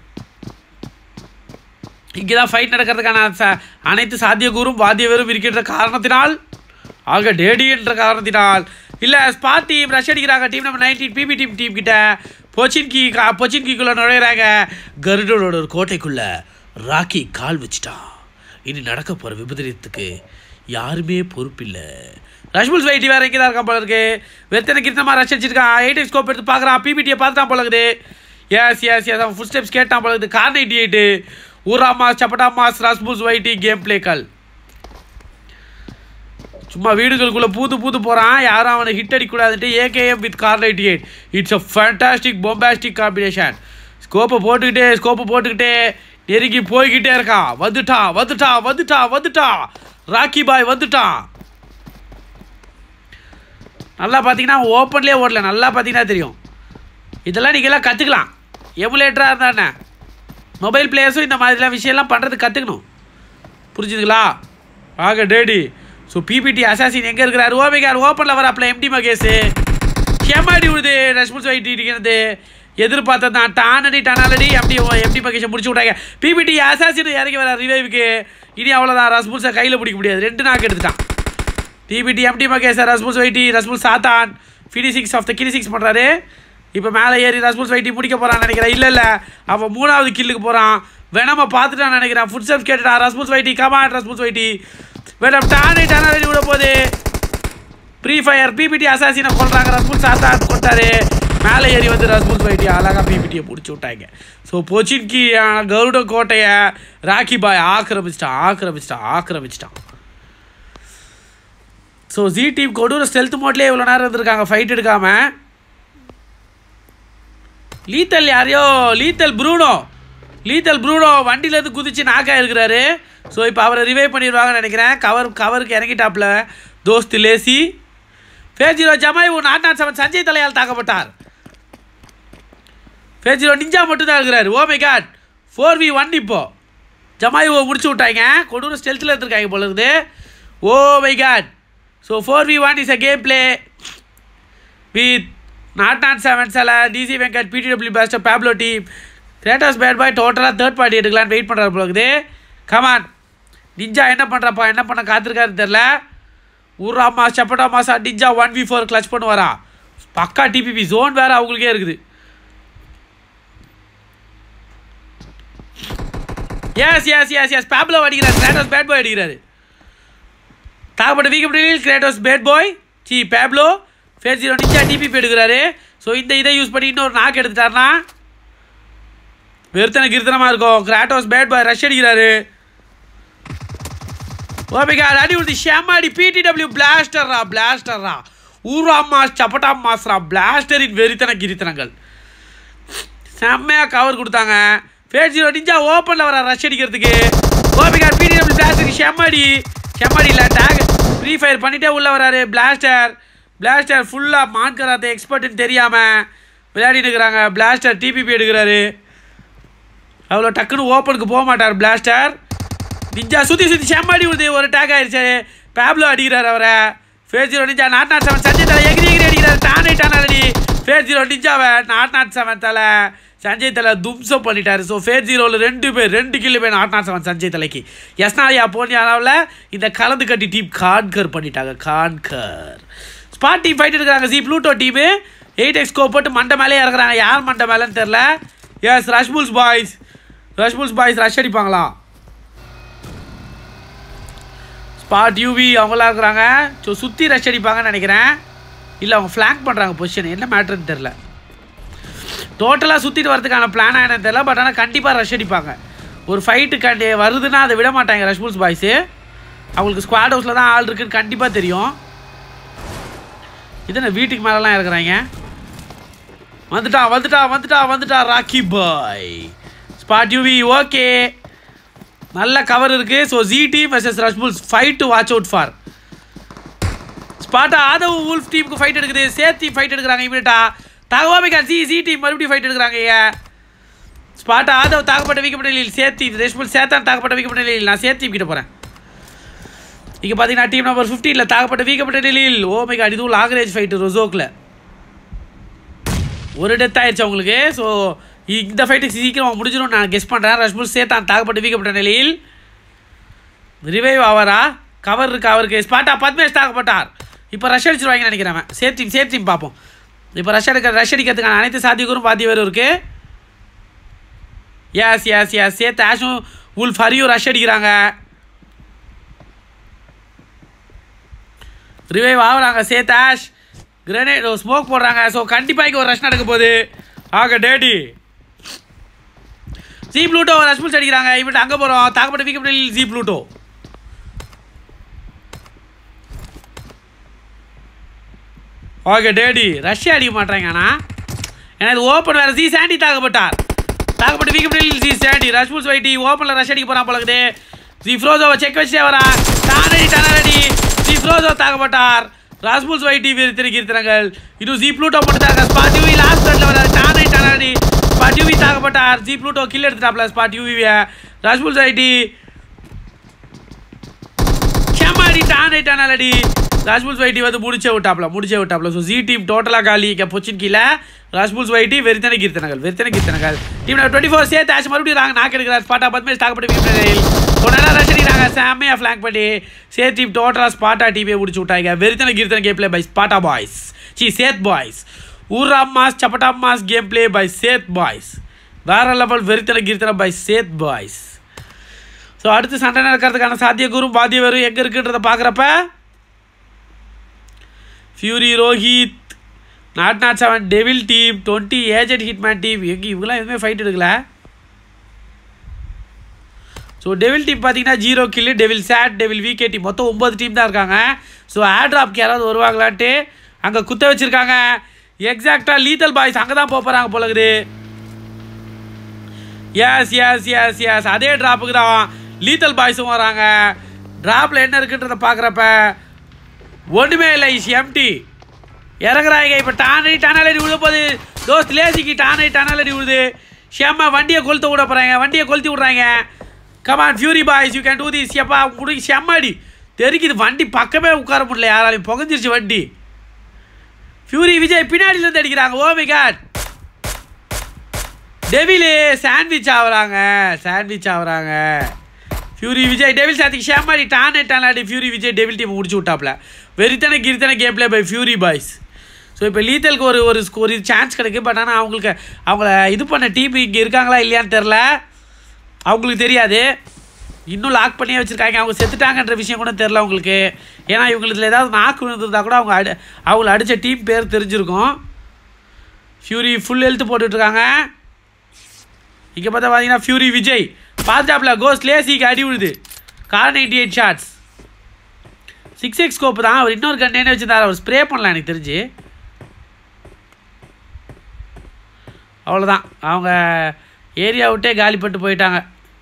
இங்கேதான் ஃபைட் நடக்கிறதுக்கான அனைத்து சாத்தியக்கூறும் வாத்தியவரும் இருக்கின்ற காரணத்தினால், ஆக டேடி என்ற காரணத்தினால் இல்லை ஸ்பாட் டீம் ரஷ் அடிக்கிறாங்க. டீம் நம்பர் 19 PB டீம் கிட்ட பொச்சின்கிக்குள்ளே நுழையிறாங்க. கருடோட ஒரு கோட்டைக்குள்ளே ராக்கி கால் வச்சுட்டான். இனி நடக்க போகிற விபரீதத்துக்கு யாருமே பொறுப்பில்லை. ரஷ்புல்ஸ் வைட்டி வேறு இங்கே தான் இருக்கான் போல இருக்கு. வெத்தனை கிருத்தமாக ரஷ் அடிச்சிருக்கான். 8x ஸ்கோப் எடுத்து பார்க்குறான். PBTயை பார்த்துட்டான் போல இருக்குது. எஸ் அவன் ஃபுல் ஸ்டெப்ஸ் கேட்டான் போல இருக்குது. கார் 98 ஊரா மாஸ் சப்பட்டா மாஸ் ரஷ்புல்ஸ் வைட்டி கேம் பிளேக்கள். சும்மா வீடுகளுக்குள்ளே பூத்து போகிறான். யாரும் அவனை ஹிட் அடிக்கூடாதுன்ட்டு AKM with Kar 98. It's a fantastic bombastic combination. ஸ்கோப்பை போட்டுக்கிட்டே நெருங்கி போய்கிட்டே இருக்கான். வந்துட்டான் ராக்கி பாய் வந்துட்டான். நல்லா பார்த்தீங்கன்னா ஓப்பன்லேயே ஓடல. நல்லா பார்த்தீங்கன்னா தெரியும். இதெல்லாம் நீங்கள்லாம் கற்றுக்கலாம். எமுலேட்டராக இருந்தானே மொபைல் பிளேயர்ஸும் இந்த மாதிரிலாம் விஷயம்லாம் பண்ணுறது கற்றுக்கணும். புரிஞ்சுதுங்களா? ஆக டேடி. ஸோ PBT அசாசின் எங்கே இருக்கிறார்? ஓமேகார் ஓப்பனில் வராப்பில் MD மகேஷ் கேமாடி விடுது. ரஷ்புல்ஸ் வைட்டி இருக்கிறது எதிர்பார்த்தது தான். டானாலடி MD மகேஷை முடிச்சு விட்டாங்க. PBT அசாசின் இறங்கி வர ரிவைவுக்கு. இனி அவ்வளோதான். ரஷ்புல்ஸை கையில் பிடிக்க முடியாது. 2 நாக்கு எடுத்துட்டான். PBT MD மகேஷ் ரஷ்புல்ஸ் வைட்டி ரஷ்புல் சாத்தான் ஃபினிஷிங்ஸ் ஆஃப் த கில்லிசிங்ஸ் பண்ணுறாரு. இப்போ மேலே ஏறி ரஷ்புல்ஸ் வைட்டி முடிக்க போகிறான்னு நினைக்கிறேன். இல்லை அவன் 3வது கில்லுக்கு போகிறான். வேணாம பார்த்துட்டான்னு நினைக்கிறேன். ஃபுட் ஸ்டெப்ஸ் கேட்டுட்டான். ரஷ்புல்ஸ் வைட்டி கமான் ரஷ்புல்ஸ் வைட்டி வேணாம் டானாலடி விட போகுது. ப்ரீ ஃபயர் PBT அசாசினை கொள்றாங்க. ரஷ்புல் சாத்தான் கொண்டாரு. மேலே ஏறி வந்து ரஷ்புல்ஸ் வைட்டி அழகாக PBTயை பிடிச்சி விட்டாங்க. ஸோ பொச்சின்கி கருட கோட்டையை ராக்கி பாய் ஆக்கிரமிச்சிட்டான். ஸோ ஜி டீம் கொடூர ஸ்டெல்த் மோட்லேயே இவ்வளோ நேரம் இருந்திருக்காங்க ஃபைட் எடுக்காமல். லீத்தல் ப்ரூனோ வண்டியிலேருந்து குதிச்சு நாக்காக இருக்கிறாரு. ஸோ இப்போ அவரை ரிவைவ் பண்ணிடுவாங்கன்னு நினைக்கிறேன். கவருக்கு இறங்கிட்டாப்புல தோஸ்து லேசி. ஃபேஸ் 0 ஜமாய் 407 சஞ்சய் தலையால் தாக்கப்பட்டார். ஃபேஸ் 0 நிஞ்சா மட்டும் தான் இருக்கிறாரு. ஓ மை காட் 4v1 இப்போ ஜமாயுவை முடிச்சு விட்டாங்க. கொடூர ஸ்டெல்த்தில் எடுத்துருக்காங்க போல இருக்குது. Oh my god. So 4v1 is a game play with 007 சில DC Venkat PTW Blaster Pablo team. Kratos bad boy டோட்டலாக தேர்ட் பார்ட்டி எடுக்கலான்னு வெயிட் பண்ணுறாரு போல இருக்குது. கமான் நிஞ்சா என்ன பண்ண காத்திருக்காருன்னு தெரில. ஊர்ராமா சப்பட்டா மாசா நிஞ்சா 1v4 கிளச் பண்ணுவாரா? பக்கா TPP ஜோன் வேறு அவங்களுக்கே இருக்குது. எஸ் பேப்லோ அடிக்கிறார். கிரேட்டோஸ் பேட் பாய் அடிக்கிறாரு. தாக்கப்பட்ட வீக்கப்பட்ட Kratos bad boy Pablo face 0 ninja TPP எடுக்கிறாரு. ஸோ இதை யூஸ் பண்ணி இன்னொரு நாக்கு எடுத்துட்டாருன்னா வெறுத்தனை கிருத்தனமாக இருக்கும். கிராட்டோஸ் பேட் பாய் ரஷ் அடிக்கிறாரு. ஓபிகா அடி விடுது ஷேமாடி PTW பிளாஸ்டர்ரா ஊரா மாஸ் சப்பட்டா மாஸ்ரா பிளாஸ்டரின் வெறித்தன கிரித்தனங்கள் செம்மையாக கவர் கொடுத்தாங்க. ஃபேஸ் 0 நிஞ்சா ஓப்பனில் வர ரஷ் அடிக்கிறதுக்கு. ஓபிகா PTW பிளாஸ்டர் ஷெம்மாடி இல்லை டேக் ஃப்ரீ ஃபயர் பண்ணிட்டே உள்ளே வராரு. பிளாஸ்டர் ஃபுல்லாக மான்கராத்த எக்ஸ்பர்ட்டுன்னு தெரியாமல் விளையாடிட்டு இருக்கிறாங்க. பிளாஸ்டர் TPP எடுக்கிறாரு. அவ்வளோ டக்குன்னு ஓப்பனுக்கு போக மாட்டார் பிளாஸ்டர். நிஞ்சா சுற்றி ஷெம்மாடி விடுது. ஒரு டேக் ஆயிடுச்சு. பேப்லோ அடிக்கிறார் அவரை. ஃபேஸ் 0 நிஞ்சா 007 சஞ்சய் தலை எகிரி அடிக்கிறார். டானாலடி ஃபேஸ் 0 நிஞ்சாவை 007 தலை சஞ்சய் தலை தும்சம் பண்ணிட்டார். ஸோ ஃபேஸ் 0ல் 2 கில்லு 007 சஞ்சய் தலைக்கு. எஸ்னாலியா போனியாவில் இந்த கலந்து கட்டி டீம் கான்கர் பண்ணிட்டாங்க. ஸ்பாட் டீம் ஃபைட் எடுக்கிறாங்க. ப்ளூட்டோ டீமு 8x ஸ்கோப் போட்டு மண்டை மேலே இறக்குறாங்க. யார் மண்டை மேலேன்னு தெரில. எஸ் ரஷ்புல்ஸ் பாய்ஸ் ரஷ் அடிப்பாங்களா? ஸ்பாட் யூவி அவங்களாம் இருக்கிறாங்க. ஸோ சுற்றி ரஷ் அடிப்பாங்கன்னு நினைக்கிறேன். இல்லை அவங்க ஃப்ளாங்க் பண்ணுறாங்க பொசிஷன். என்ன மேட்ருன்னு தெரில. டோட்டலாக சுற்றிட்டு வரதுக்கான பிளானாக என்னன்னு தெரில. பட் ஆனால் கண்டிப்பாக ரஷ் அடிப்பாங்க. ஒரு ஃபைட்டு வருதுன்னா அதை விட மாட்டாங்க ரஷ்புல்ஸ் பாய்ஸு. அவங்களுக்கு ஸ்குவாட் ஹவுஸில் தான் ஆள் இருக்குன்னு கண்டிப்பாக தெரியும். இதனை வீட்டுக்கு மேலெலாம் இருக்கிறாங்க. வந்துட்டா Rocky boy. Spot UV okay, நல்ல கவர் இருக்கு. So G team versus Rush Bulls fight to watch out for. Sparta Aadhav wolf டீமுக்கு ஃபைட் எடுக்குது, சேத் டீம் ஃபைட் எடுக்கிறாங்க இமீடியட்டா. தாகவாமிகா ஜி டீம் மறுபடியும் ஃபைட் எடுக்கிறாங்க. ஸ்பாட்டா ஆதவ் தாக்கப்பட்ட வீக்கப்பட்ட நிலையில், சேத் டீம் ரஷ் புல்ஸ் சேத்தான் தாக்கப்பட்ட வீக்கப்பட்ட நிலையில். நான் சேத் டீம் கிட்ட போகிறேன். இங்கே பார்த்தீங்கன்னா டீம் நம்பர் 15 தாக்கப்பட்ட வீக்கப்பட்ட நிலையில். ஓ மை காட், இதுவும் லாங் ரேஞ்ச் ஃபைட்டு ரொசோக்கில் ஒரு டெத் ஆயிடுச்சு அவங்களுக்கு. ஸோ இந்த ஃபைட்டுக்கு சீக்கிரம் முடிஞ்சிடும் நான் கெஸ் பண்ணுறேன். ரஷ் புல்ஸ் சேத்தான் தாக்கப்பட்ட வீக்கப்பட்ட நிலையில். ரிவைவ் ஆவாரா? கவர் இருக்கா அவருக்கு? ஸ்பாட்டா பத்மேஷ் தாக்கப்பட்டார். இப்போ ரஷ் அடிச்சிருவாங்கன்னு நினைக்கிறேன். சேத் டீம் பார்ப்போம். இப்போ ரஷ் அடிக்கிறதுக்கான அனைத்து சாத்தியக்கூறும் பாத்தியவரும் இருக்கு. எஸ் சேத் ஆஷும் வூல்ஃப் ஹரியும் ரஷ் அடிக்கிறாங்க. ரிவைவ் ஆகுறாங்க சேத் ஆஷ். கிரனேட் ஸ்மோக் போடுறாங்க. ஸோ கண்டிப்பாக இங்கே ஒரு ரஷ் நடக்க போகுது. ஆக daddy G Pluto rush bulls அடிக்கிறாங்க. இவன் அங்கே போகிறோம். தாக்கப்பட்ட வீக்கப்பட்ட ஜி ப்ளூட்டோ. ஓகே டேடி ரஷ்யா அடிக்க மாட்டாங்க. ஆனால் ஏன்னா இது ஓப்பன் வேறு. ஜி சாண்டி தாக்கப்பட்ட வீக்கப்பட்ட ஜி சாண்டி. ரஷ் புல்ஸ் வைட்டி ஓப்பனில் ரஷ் அடிக்க போகிறான் போலக்குது. ஜி ஃப்ரோசோவை செக் வச்சுட்டே வரான். டானடி ஜி ஃப்ரோசோ தாக்கப்பட்டார். ரஷ் புல்ஸ் வைட்டி திருக்கிறார்கள். இன்னும் ஜி ப்ளூட்டோ மட்டும் தான். ஸ்பாட் யூவி லாஸ்ட் ரன்ல வராது. டானடி ஸ்பாட் யூவி தாக்கப்பட்டார். ஜி ப்ளூட்டோ கில் எடுத்துட்டாப்ல ஸ்பாட் யூவியை. ரஷ் புல்ஸ் வைட்டி ஷமாடி டானடி ரஷ் புல்ஸ் வைட்டி வந்து முடிச்சே விட்டாப்ல. ஸோ ஜி டீம் டோட்டலாக காலி. இங்கே பொச்சின் கீழே ரஷ் புல்ஸ் வைட்டி வெறித்தனை கீர்த்தனங்கள். டீம் 24 சேத் ஆஷ் மறுபடியும் நாக்கு எடுக்கிறார். ஸ்பாட்டா பத்மேஷ் தாக்கப்பட்ட நல்லா ரஷ் அடிக்கிறாங்க. செம்மையாக ஃபிளாங்க் பண்ணி சேத் டீம் டோட்டலாக ஸ்பாட்டா டீமே முடிச்சு விட்டாங்க. வெறித்தனை கீர்த்தனை கேம் பிளே பை ஸ்பாட்டா பாய்ஸ். Seth boys. ஊரா மாஸ் சப்பட்டா mass game play by Seth boys. வேற லெவல் வெறித்தனை கீர்த்தனை பை சேத் பாய்ஸ். ஸோ அடுத்து சண்டை நடக்கிறதுக்கான சாத்தியக்கூறும் பாத்தியவரும் எங்கே இருக்குன்றதை பார்க்குறப்ப fury Rohit, not 7 devil team, 20 agent hitman team. இவங்களாம் எதுவுமே ஃபைட் எடுக்கல. ஸோ டெவில் டீம் பார்த்தீங்கன்னா 0 கில்லு. டெவில் சேட், டெவில் விகே டீம் மொத்தம் 9 டீம் தான் இருக்காங்க. ஸோ ஏர்ட்ராப்க்கு யாராவது வருவாங்களான்ட்டு அங்கே குத்த வச்சுருக்காங்க. எக்ஸாக்டாக லீத்தல் பாய்ஸ் அங்கே தான் போகிறாங்க போலகுது. எஸ் அதே ட்ராப்புக்கு தான் லீத்தல் பாய்ஸும் வராங்க. ட்ராப்பில் என்ன இருக்குன்றதை பார்க்குறப்ப ஒன்றுமே இல்லை. எம்டி இறங்குறாங்க. இப்போ டானலடி விழுத போது தோஸ்த் லேசிக்கு டானலடி விழுது. ஷேமா வண்டியை கொளுத்து விட போகிறாங்க. வண்டியை கொளுத்தி விட்றாங்க. Come on fury boys you can do this. எப்பா முடிக்கு செம்மாடி தெரிக்குது. வண்டி பக்கமே உட்கார முடியல. யாராலையும் புகஞ்சிருச்சு வண்டி. ஃபியூரி விஜய் பின்னாடியிலேருந்து அடிக்கிறாங்க. Oh my god, devil sandwich ஆகுறாங்க. ஃபியூரி விஜய் டெவில் சாத்திக்கு ஷேமாடி டானடி ஃபியூரி விஜய் டெவில் டீம் முடிச்சு விட்டாப்ல. வெறித்தனை கீர்த்தனை game play by fury boys. So இப்போ லீத்தலுக்கு ஒரு சான்ஸ் கிடைக்கும். பட் ஆனால் அவங்கள இது பண்ண டீம் இங்கே இருக்காங்களா இல்லையான்னு தெரில. அவங்களுக்கு தெரியாது. இன்னும் லாக் பண்ணியே வச்சுருக்காங்க. அவங்க செத்துட்டாங்கன்ற விஷயம் கூட தெரில அவங்களுக்கு. ஏன்னா இவங்களுக்கு ஏதாவது நாக்கு விழுந்துருந்தா கூட அவங்கள அடித்த டீம் பேர் தெரிஞ்சிருக்கும். ஃபியூரி ஃபுல் ஹெல்த் போட்டுட்ருக்காங்க. இங்கே பார்த்தீங்கன்னா ஃபியூரி விஜய் பார்த்தாப்ல கோஸ்ட் லேசிக்கு அடி விழுது. Car 98 shots. 6x ஸ்கோப் தான். அவர் இன்னொரு கன் என்ன வச்சுருந்தார். அவர் ஸ்ப்ரே பண்ணலாம் எனக்கு தெரிஞ்சு. அவ்வளோதான், அவங்க ஏரியா விட்டே காலி பண்ணிட்டு போயிட்டாங்க.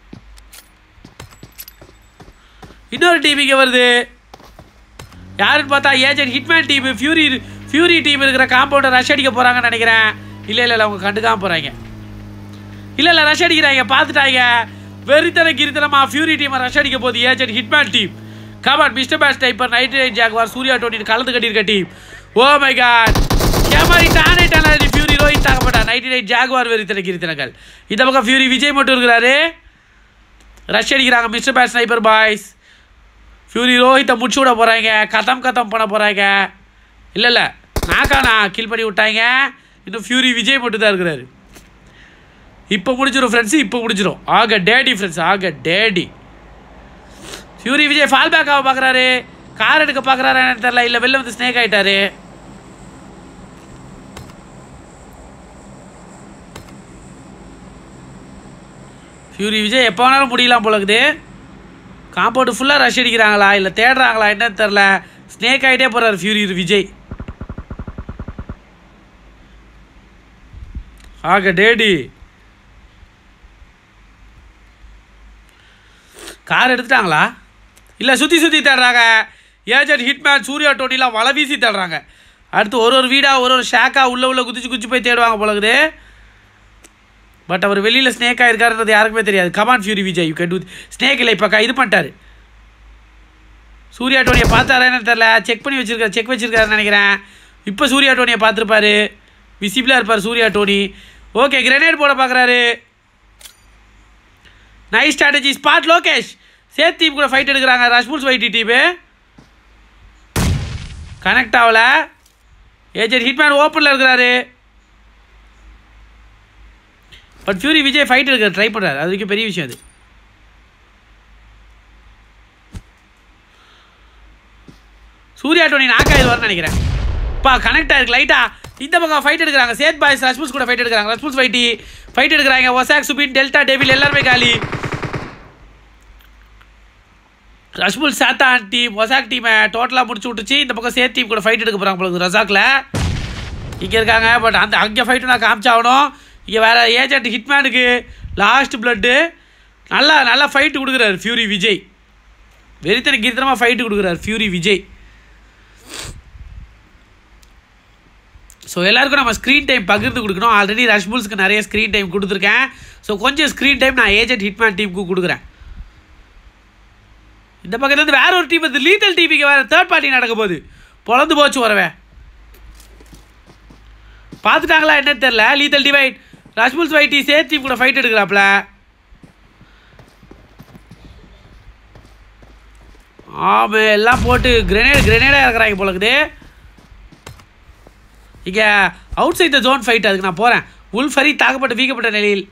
இன்னொரு டீம் இங்கே வருது. யாருன்னு பார்த்தா agent hitman team. Fury team இருக்கிற காம்பவுண்டை ரஷ் அடிக்க போகிறாங்கன்னு நினைக்கிறேன். இல்லை அவங்க கண்டுக்காம போகிறாங்க. இல்லை ரஷ் அடிக்கிறாங்க. பார்த்துட்டாங்க. வெறித்தனை கிரித்தனமாக ஃபியூரி டீமை ரஷ் அடிக்க போகுது agent hitman team. Come on mister பேஸ் டைப்பர், 99 ஜாகுவார், சூர்யா 20 கலந்து கட்டியிருக்க டீம். ஓ மை காட், கேமாரி டானடி ஃபியூரி ரோஹித் தாக்கப்பட்டா. 99 ஜாகுவார் வெறித்தனை கிரித்தனங்கள். இந்த பக்கம் ஃபியூரி விஜய் மட்டும் இருக்கிறாரு. ரஷ் அடிக்கிறாங்க மிஸ்டர் பேஸ் ஸ்னைப்பர் பாய்ஸ். ஃபியூரி ரோஹித்தை முடிச்சு விட போகிறாங்க. கதம் பண்ண போகிறாங்க. இல்லை நாக்கானா கில் பண்ணி விட்டாங்க. இன்னும் ஃபியூரி விஜய் மட்டும் தான் இருக்கிறாரு. இப்போ முடிச்சிடும் ஃப்ரெண்ட்ஸு, இப்போ முடிச்சிடும். ஆக டேடி ஃப்ரெண்ட்ஸ், ஆக daddy. Fury Vijay fall back ஆக பார்க்குறாரு. கார் எடுக்க பார்க்குறாரு என்னன்னு தெரியல. இல்லை வெளில வந்து ஸ்னேக் ஆகிட்டாரு. ஃபியூரி விஜய் எப்போ வேணாலும் முடியலாம் போலக்குது. காம்பவுண்டு ஃபுல்லாக ரஷ் அடிக்கிறாங்களா இல்லை தேடுறாங்களா என்னன்னு தெரில. ஸ்னேக் ஆகிட்டே போகிறார் ஃபியூரி விஜய். ஆக டேடி கார் எடுத்துட்டாங்களா? இல்லை சுற்றி சுற்றி தேடுறாங்க. ஏஜென்ட் ஹிட்மேன் சூர்யா டோனிலாம் வலை வீசி தேடுறாங்க. அடுத்து ஒரு வீடாக ஒரு ஷேக்காக உள்ள குதிச்சு போய் தேடுவாங்க போலகுது. பட் அவர் வெளியில் ஸ்னேக்காக இருக்காருன்றது யாருக்குமே தெரியாது. Come on fury Vijay you can do. Snake இல்லை இப்போ இது பண்ணிட்டாரு. சூர்யா டோனியை பார்த்தாரா என்னன்னு தெரில. செக் வச்சிருக்காருன்னு நினைக்கிறேன். இப்போ சூர்யா டோனியை பார்த்துருப்பாரு. விசிபிளாக இருப்பார் சூர்யா டோனி. ஓகே கிரெனேட் போட பார்க்குறாரு. Nice strategy. Spot Lokesh Seth team கூட ஃபைட் எடுக்கிறாங்க. ரஷ்மூல்ஸ் வைட்டி டீமு கனெக்ட் ஆகல. ஏஜென்ட் ஹிட்மேன் ஓப்பனில் இருக்கிறாரு. பட் ஃபியூரி விஜய் ஃபைட் எடுக்க ட்ரை பண்ணுறாரு. அது வரைக்கும் பெரிய விஷயம் அது. சூர்யா டோனி நாக்காயிடுவார்னு நினைக்கிறேன். கனெக்ட் ஆயிருக்கு லைட்டா. இந்த பக்கம் ஃபைட் எடுக்கிறாங்க. சேத் பாய்ஸ் ரஷ்மூல்ஸ் கூட ஃபைட் எடுக்கிறாங்க. ரஷ்மூல்ஸ் வைட்டி ஃபைட் எடுக்கிறாங்க. ஒசாக் சுபின் டெல்டா டெவில் எல்லாருமே காலி. ரஷ்மூல் சாத்தான் டீம் ஒசாக் டீமை டோட்டலாக முடிச்சு விட்டுச்சு. இந்த பக்கம் சேத் டீம் கூட ஃபைட் எடுக்க போகிறாங்க போல ரசாக்கில். இங்கே இருக்காங்க. பட் அங்கே ஃபைட்டு நான் காமிச்சாகணும். இங்கே வேறு ஏஜென்ட் ஹிட்மேனுக்கு லாஸ்ட் பிளட்டு. நல்லா ஃபைட்டு கொடுக்குறாரு ஃபியூரி விஜய். வெறித்தனை கீர்த்தனமாக ஃபைட்டு கொடுக்குறாரு ஃபியூரி விஜய். ஸோ எல்லாருக்கும் நம்ம ஸ்க்ரீன் டைம் பகிர்ந்து கொடுக்கணும். ஆல்ரெடி ரஷ்மூல்ஸ்க்கு நிறைய ஸ்க்ரீன் டைம் கொடுத்துருக்கேன். ஸோ கொஞ்சம் ஸ்க்ரீன் டைம் நான் ஏஜென்ட் ஹிட்மேன் டீமுக்கு கொடுக்குறேன். இந்த பக்கத்துலேருந்து வேற ஒரு டீம் வந்து லீத்தல் டிவிக்கு வேறு தேர்ட் பார்ட்டி நடக்க போகுது. பொழந்து போச்சு வரவே. பார்த்துட்டாங்களா என்னன்னு தெரில. லீத்தல் டிவைட் ரஷ்மூல்ஸ் வைட்டி சேத் டீம் கூட ஃபைட் எடுக்கிறாப்புல. ஆமாம் எல்லாம் போட்டு கிரெனேடாக இறக்குறாங்க போலக்குது. இங்கே outside the zone fight. அதுக்கு நான் போகிறேன். உல்ஃப் ஹரி தாக்கப்பட்ட வீக்கப்பட்ட நிலையில்.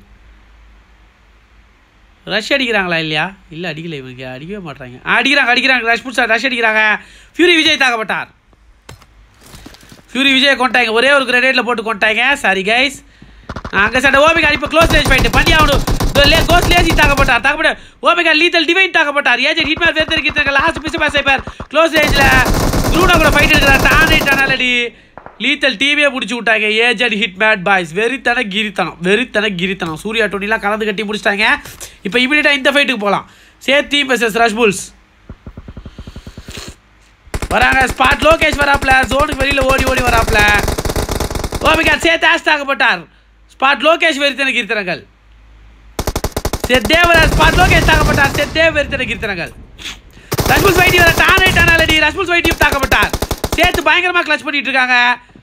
ரஷ் அடிக்கிறாங்களா இல்லையா? இல்லை அடிக்கலை. இவங்க அடிக்கவே மாட்டாங்க. அடிக்கிறாங்க ரஷ்மூல்ஸ் ரஷ் அடிக்கிறாங்க. ஃபியூரி விஜய் தாக்கப்பட்டார். ஃபியூரி விஜய் கொண்டாங்க. ஒரே ஒரு கிரெனேட்டில் போட்டு கொண்டாங்க. Sorry guys. அங்கே சண்டை ஓமிகா இப்போ க்ளோஸ் ரேஞ்ச் ஃபைட்டு பண்ணி ஆகணும். கோஸ் லேசி தாக்கப்பட்டார். ஓமிகா லீத்தல் டிவைன் தாக்கப்பட்டார். ஏஜென்ட் ஹிட்மேன் வேர்த்திருக்கிறாங்க. லாஸ்ட் பிச்சு பாஸ் ஆயிப்பார். க்ளோஸ் ரேஞ்சில் க்ரூனா கூட ஃபைட் எடுக்கிறார். டானடி லீத்தல் டீமே பிடிச்சி விட்டாங்க. ஏஜென்ட் ஹிட்மேன் பாய்ஸ் வெறித்தன கிரித்தனம். சூர்யா டோனிலாம் கலந்து கட்டி முடிச்சிட்டாங்க. இப்போ இமீடியட்டாக இந்த ஃபைட்டுக்கு போகலாம். சேத் டீம் வெர்சஸ் ரஷ்மூல்ஸ் வராங்க. ஸ்பாட் லோகேஷ் வராப்ல. ஜோனுக்கு வெளியில் ஓடி வராப்ல. ஓமிகா சேத் ஆஷ் தாக்கப்பட்டார். ஸ்பாட் லோகேஷ் வெறித்தன கீர்த்தனங்கள். சேத் தேவராஜ் ஸ்பாட் லோகேஷ் தாக்கப்பட்டார். சேத் தேவ் வெறித்தன கீர்த்தனங்கள். ரஷ்மூல்ஸ் வைட்டி வர டானடி ரஷ்மூல்ஸ் வைட்டியும் தாக்கப்பட்டார். சேத்து பயங்கரமாக கிளச் பண்ணிட்டு இருக்காங்க.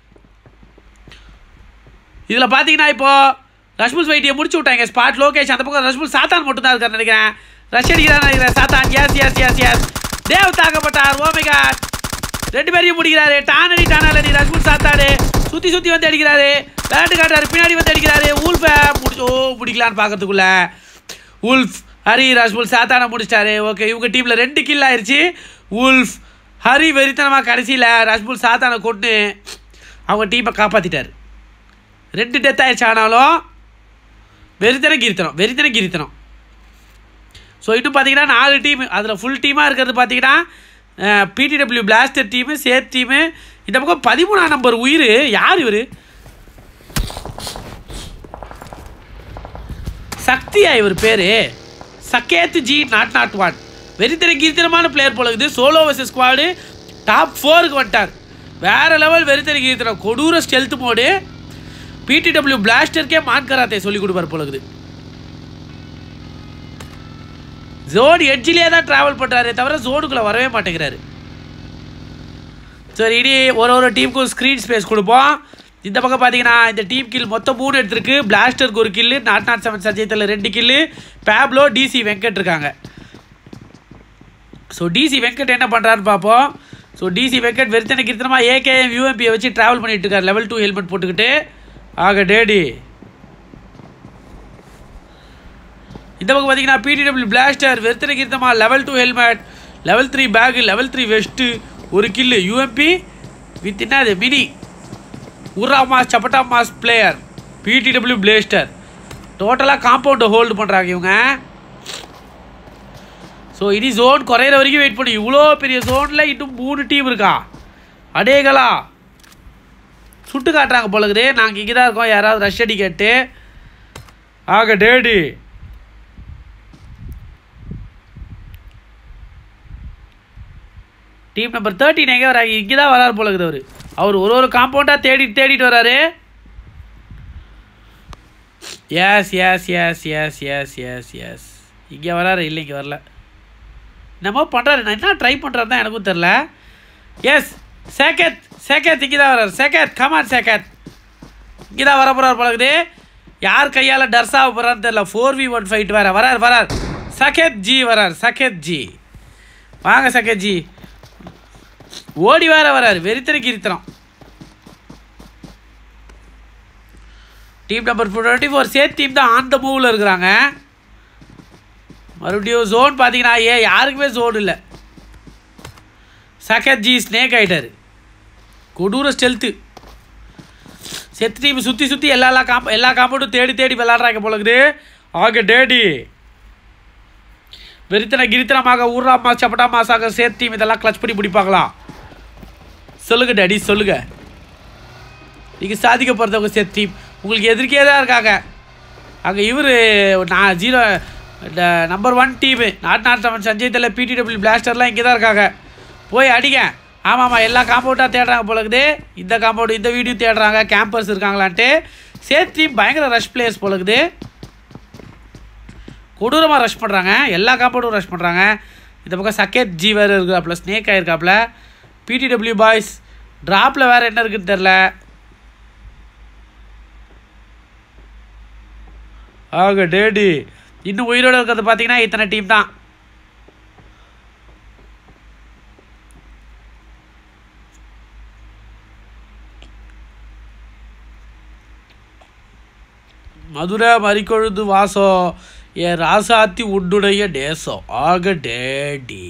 இதில் பார்த்தீங்கன்னா இப்போ ரஷ்மூல்ஸ் வைட்டியை முடிச்சு விட்டாங்க. ஸ்பாட் லோகேஷ் அந்த பக்கம் ரஷ்மூல் சாத்தான் மட்டும் தான் இருக்காரு நினைக்கிறேன். ரஷ் அடிக்கிறார் நினைக்கிறேன். சாத்தான் எஸ் தேவ் தாக்கப்பட்டார். ஓமிகா ரெண்டு பேரையும் முடிக்கிறாரு. டானடி ரஷ்மூல் சாத்தாடு சுற்றி வந்து அடிக்கிறாரு. பேட்டு காட்டுறாரு. பின்னாடி வந்து அடிக்கிறாரு. உல்ஃபை முடிக்கலான்னு பார்க்கறதுக்குள்ள உல்ஃப் ஹரி ரஷ்மூல் சாத்தானை முடிச்சிட்டாரு. ஓகே இவங்க டீமில் 2 கில் ஆயிடுச்சு. உல்ஃப் ஹரி வெறித்தனமாக கடைசியில் ரஷ்மூல் சாத்தானை கொண்டு அவங்க டீமை காப்பாற்றிட்டார். 2 டெத் ஆயிடுச்சு. ஆனாலும் வெறித்தன கீர்த்தனம். ஸோ இன்னும் பார்த்தீங்கன்னா 4 டீம். அதில் ஃபுல் டீமாக இருக்கிறது பார்த்தீங்கன்னா PDW blaster team, Seth team. இந்த பக்கம் 13ஆம் நம்பர் உயிர். யார் இவர்? சக்தியா இவர் பேர்? சக்கேத் ஜி நாட் 1. வெறித்தன கீர்த்தனமான பிளேயர் போல இருக்குது. சோலோ வர்சஸ் ஸ்குவாடு டாப் 4க்கு வந்துட்டார். வேறு லெவல் வெறித்தன கீர்த்தனம். கொடூர ஸ்டெல்த் மோடு. பிடிடபிள்யூ பிளாஸ்டருக்கே மான்கராத்தை சொல்லிக் கொடுப்பார் போல இருக்குது. ஜோன் எட்ஜிலே தான் ட்ராவல் பண்ணுறாரு தவிர ஜோனுக்குள்ளே வரவே மாட்டேங்கிறாரு. சரி இனி ஒரு டீமுக்கும் ஸ்க்ரீன் ஸ்பேஸ் கொடுப்போம். இந்த பக்கம் பார்த்தீங்கன்னா இந்த டீம் கில் மொத்தம் 3 எடுத்துருக்கு. பிளாஸ்டருக்கு 1 கில்லு, நாட் 7 சஞ்சயத்தில் 2 கில்லு, பேப்லோ டிசி வெங்கட் இருக்காங்க. ஸோ டிசி வெங்கட் என்ன பண்ணுறாருன்னு பார்ப்போம். ஸோ டிசி வெங்கட் வெறித்தன கீர்த்தனமாக ஏகேஎம் யூஎம்பியை வச்சு ட்ராவல் பண்ணிட்டு இருக்காரு. லெவல் 2 ஹெல்மெட் போட்டுக்கிட்டு. ஆக டேடி இந்த பக்கம் பார்த்தீங்கன்னா பிடிடபிள்யூ பிளாஸ்டர் வெறித்தன கீர்த்தமாக level 2 helmet, level 3 bag, level 3 vest, 1 kill. UMP with என்னது மினி உர்ரா மாஸ் சப்பட்டா மாஸ் பிளேயர் பிடிடபிள்யூ பிளாஸ்டர். டோட்டலாக காம்பவுண்டை ஹோல்டு பண்ணுறாங்க இவங்க. ஸோ இனி ஜோன் குறையிற வரைக்கும் வெயிட் பண்ணி. இவ்வளோ பெரிய ஜோனில் இன்னும் 3 டீம் இருக்கா? அடேகளா சுட்டு காட்டுறாங்க போலக்குது. நாங்கள் இங்கே தான் இருக்கோம், யாராவது ரஷ் அடி கேட்டு. ஆக டேடி டீம் நம்பர் 13 எங்கே வராங்க? இங்கே தான் வராரு போலக்குது. அவர் ஒரு காம்பவுண்டாக தேடிட்டு வராரு. Yes yes yes yes yes yes yes இங்கே வராரு. இல்லை இங்கே வரல. என்னமோ பண்ணுறாரு. நான் என்ன ட்ரை பண்ணுறாரு தான் எனக்கும் தெரில. எஸ் சேகத் இங்கே தான் வராரு. சேகத் கமான் சேகத் இங்கே தான் வர போகிறார் போலக்குது. யார் கையால் டர்ஸாக போகிறான்னு தெரில. 4v1 ஃபைட் வரார். சகேத் ஜி வரார். சகேத் ஜி வாங்க. சகேத் ஜி ஓடி வராரு. வெறித்தனை கிரித்தனம். டீம் நம்பர் 24 சேத் டீம் தான் ஆன் த மூவில் இருக்கிறாங்க. மறுபடியும் ஜோன் பார்த்தீங்கன்னா யாருக்குமே ஜோன் இல்லை. சகத் ஜி ஸ்னேக் ஆகிட்டார். கொடூர ஸ்டெல்த்து. செத்து டீம் சுற்றி எல்லா காம்பவுண்டும் தேடி விளாட்றாங்க போலக்குது. ஆக டேடி வெறித்தனை கிரித்தனமாக ஊர்ரா மாஸ் சப்பட்டா மாசாக சேத் டீம் இதெல்லாம் கிளச் பண்ணி பிடிப்பாங்களா? சொல்லுங்க டேடி சொல்லுங்க. நீங்கள் சாதிக்க போகிறதவங்க சேத் டீம் உங்களுக்கு எதிர்க்கே தான் இருக்காங்க. அங்கே இவர் நான் 0 நம்பர் 1 டீமு நாட் சஞ்சய் தலை பிடிடபிள்யூ பிளாஸ்டர்லாம் இங்கே தான் இருக்காங்க. போய் அடிங்க. ஆமாம் எல்லா காம்பவுண்டாக தேடுறாங்க போலக்குது. இந்த காம்பவுண்டு இந்த வீடியோ தேடுறாங்க. கேம்பர்ஸ் இருக்காங்களான்ட்டு. சேத் டீம் பயங்கர ரஷ் பிளேயர்ஸ் போலக்குது. கொடூரமாக ரஷ் பண்ணுறாங்க. எல்லா காம்பவுண்டும் ரஷ் பண்ணுறாங்க. இந்த பக்கம் சக்கேத் ஜி வேறு இருக்கிறாப்புல. ஸ்னேக் ஆகிருக்காப்புல. பிடிடபிள்யூ பாய்ஸ் ட்ராப்பில் வேறு என்ன இருக்குன்னு தெரில. ஆக டேடி இன்னும் உயிரோடு இருக்கிறது பார்த்தீங்கன்னா இத்தனை டீம் தான். மதுரை மறிக்கொழுது வாசம் என் ராசாத்தி உண்டுடைய நேசம். ஆக டேடி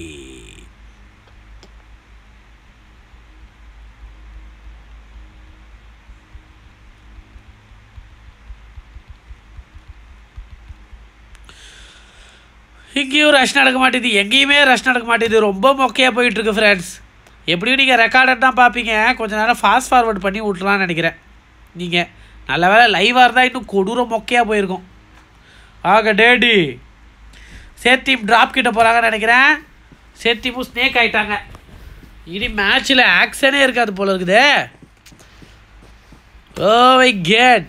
இங்கேயும் ரஷ் நடக்க மாட்டேது. எங்கேயுமே ரஷ் நடக்க மாட்டேது. ரொம்ப மொக்கையாக போயிட்டுருக்கு ஃப்ரெண்ட்ஸ். எப்படியும் நீங்கள் ரெக்கார்டட் தான் பார்ப்பீங்க. கொஞ்சம் நேரம் ஃபாஸ்ட் ஃபார்வர்ட் பண்ணி விட்லான்னு நினைக்கிறேன். நீங்கள் நல்ல வேலை லைவாக இருந்தால் இன்னும் கொடூர மொக்கையாக போயிருக்கும். ஆக டேடி சேத் டீம் ட்ராப் கிட்ட போகிறாங்கன்னு நினைக்கிறேன். சேத் டீமும் ஸ்னேக் ஆகிட்டாங்க. இனி மேட்ச்சில் ஆக்ஷனே இருக்காது போல இருக்குது. Oh my god.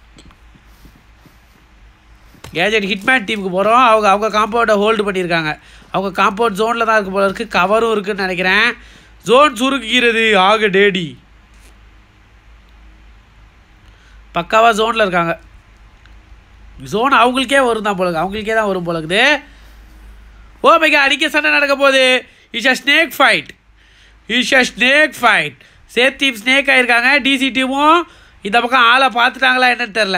Gadget hitman டீமுக்கு போகிறோம். அவங்க காம்பவுண்டை ஹோல்டு பண்ணியிருக்காங்க. அவங்க காம்பவுண்ட் ஜோனில் தான் இருக்க போல இருக்குது. கவரும் இருக்குதுன்னு நினைக்கிறேன். ஜோன் சுருக்குகிறது. ஆக டேடி பக்காவாக ஜோனில் இருக்காங்க. ஜோன் அவங்களுக்கே வரும் தான் போல. அவங்களுக்கே தான் வரும் போலக்குது. ஓ மைக்கா அடிக்க சண்டை நடக்க போகுது. It's a snake fight. Seth team snake ஆகிருக்காங்க. டிசி டீமும் இந்த பக்கம் ஆளை பார்த்துட்டாங்களா என்னன்னு தெரில.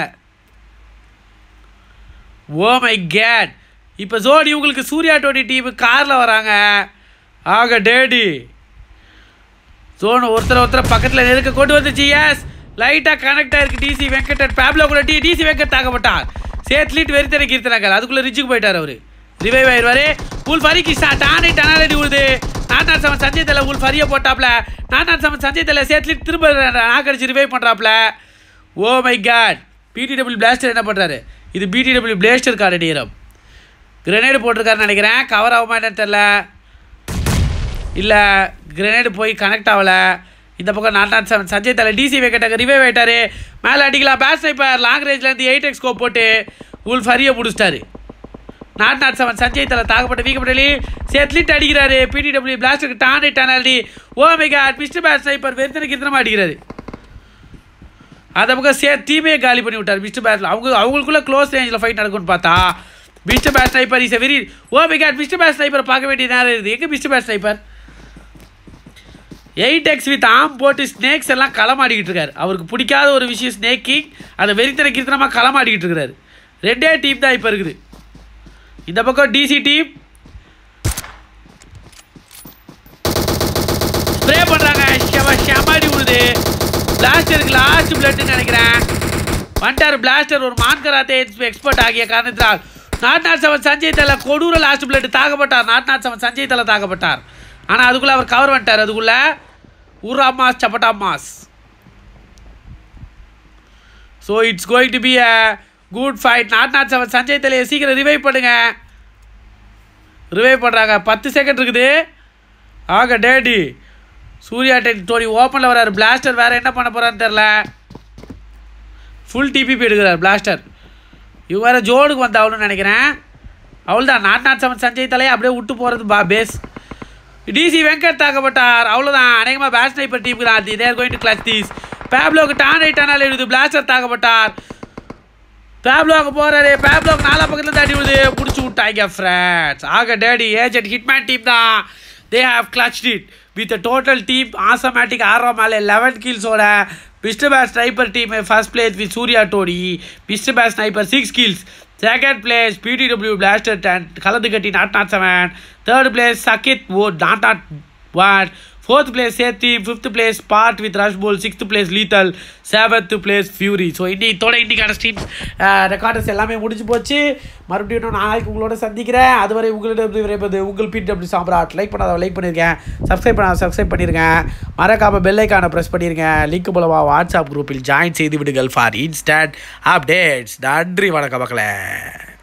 Oh my god. இப்போ ஜோன் இவங்களுக்கு சூர்யா 20 டீமு காரில் வராங்க. ஆக டேடி ஜோன் ஒருத்தர் பக்கத்தில் நெருக்க கொண்டு வந்துச்சு. எஸ் லைட்டாக கனெக்ட் ஆகிருக்கு. டிசி வெங்கட் பேப்லோ கூட டிசி வெங்கட் தாக்கப்பட்டார். சேத் லீட் வெறித்தனை கீர்த்தனாங்க. அதுக்குள்ளே ரிச்சுக்கு போயிட்டார். அவர் ரிவைவ் ஆயிடுவார். உள் ஃபரிக்கு டானே டனாலடி விடுது. 407 சஞ்சய் தலை உள் ஃபரியை போட்டாப்ல. 407 சஞ்சய் தலை சேத் லீட் திரும்ப நாக்கடிச்சு ரிவைவ் பண்ணுறாப்ல. Oh my god. PDW blaster என்ன பண்ணுறாரு? இது பிடிடபிள்யூ பிளாஸ்டர் கார்டு நேரம். கிரனேடு போட்டிருக்காருன்னு நினைக்கிறேன். கவர் ஆகுமா என்னன்னு தெரில. இல்லை கிரனேடு போய் கனெக்ட் ஆகலை. இந்த பக்கம் 407 சஞ்சய் தலை டிசி வைக்கட்டாங்க. ரிவைவ் ஆகிட்டார். மேலே அடிக்கலாம். பேட் ஸ்னைப்பர் லாங் ரேஞ்சிலேருந்து 8x ஸ்கோப் போட்டு உள் ஃபரியை முடிச்சிட்டாரு. 407 சஞ்சய் தலை தாக்கப்பட்ட வீக்கப்பட்டலி சேத்லிட் அடிக்கிறாரு. பிடிடபிள்யூ பிளாஸ்டருக்கு டானே டனால்டி. Oh my god. Mister bad sniper வெறுத்தனை கிருத்தனமாக அடிக்கிறாரு. அதை பக்கம் டீமே காலி பண்ணி விட்டார். மிஸ்டர் பேட் அவங்களுக்குள்ள க்ளோஸ் ரேஞ்சில் ஃபைட் நடக்கும்னு பார்த்தா mister bad sniper is very. Oh my god. Mister bad ஸ்னைப்பரை பார்க்க வேண்டிய நேரம் இருக்குது. எங்கே mister bad sniper? 8x with ஆம் போட்டு ஸ்னேக்ஸ் எல்லாம் களமாடிக்கிட்டு இருக்காரு. அவருக்கு பிடிக்காத ஒரு விஷயம் ஸ்னேக்கிங். அதை வெறித்தனை கிருத்தனமாக களமாடிக்கிட்டு இருக்காரு. 2 டீம் தான் இப்போ இருக்குது. இந்த பக்கம் டிசி டீம் ஸ்ப்ரே பண்ணுறாங்க. ஷமாடி விடுது. பிளாஸ்டருக்கு லாஸ்ட் பிளட்னு நினைக்கிறேன். வந்துட்டார் பிளாஸ்டர். ஒரு மான்கராத்தே எக்ஸ்பர்ட் ஆகிய காரணத்தினால் 407 சஞ்சய் தலை கொடூர லாஸ்ட் பிளட் தாக்கப்பட்டார். 407 சஞ்சய் தலை தாக்கப்பட்டார். ஆனால் அதுக்குள்ளே அவர் கவர் வந்துட்டார். அதுக்குள்ளே ஊரா மாஸ் சப்பட்டா mass. So it's going to be a good fight. Not seven Sanjay தலையை சீக்கிரம் ரிவைவ் பண்ணுங்க. ரிவைவ் பண்ணுறாங்க. 10 செகண்ட் இருக்குது. ஆக டேடி சூர்யா டோனி ஓப்பனில் வராரு. பிளாஸ்டர் வேறு என்ன பண்ண போகிறான்னு தெரில. ஃபுல் டிபிபி எடுக்கிறார் பிளாஸ்டர். இவங்க வேறு ஜோனுக்கு வந்த அவளுன்னு நினைக்கிறேன். அவள் தான் நாட் செவன் சஞ்சய் தலையை அப்படியே விட்டு போகிறது பேஸ். டிசி வெங்கட் தாக்கப்பட்டார். அவ்வளோதான். அநேகமாக பேட் ஸ்னைப்பர் டீமுக்கு தான். They're going to clutch these. பேப்லோக்கு டானால் எழுது. பிளாஸ்டர் தாக்கப்பட்டார். பேப்லோ அங்கே போகிறாரு. பேப்லோக்கு 4 பக்கத்தில் தாண்டி விடுது. பிடிச்சி விட்டாங்க ஃப்ரெண்ட்ஸ். ஆக டேடி ஏஜென்ட் ஹிட்மேன் டீம் தான். They have clutched it with total team ஆசமேட்டிக் 6 மேலே 11 கில்ஸோட. Mister bad sniper team first place with Surya Dhoni. Mister bad sniper 6 kills. Second place PDW blaster 10 கலந்து கட்டி not 7. Third place Saket not 1. Fourth place சேத்தி. Fifth place பார்ட் with rush போல். 6th place lethal. 7th place fury. So இன்னைக்கான streams recorders எல்லாமே முடிஞ்சு போச்சு. மறுபடியும் நான் நாளைக்கு உங்களோட சந்திக்கிறேன். அதுவரை உங்களிடம் விரைப்பது உங்கள் பிடபிள்யூ சாம்ராட். லைக் பண்ணாத லைக் பண்ணியிருக்கேன். சப்ஸ்கிரைப் பண்ணியிருக்கேன். மறக்காமல் பெல் ஐக்கானை ப்ரெஸ் பண்ணியிருக்கேன். லிங்க் மூலமாக வாட்ஸ்அப் குரூப்பில் ஜாயின் செய்து விடுங்கள் ஃபார் இன்ஸ்டன்ட் அப்டேட்ஸ். நன்றி வணக்கம் மக்களே.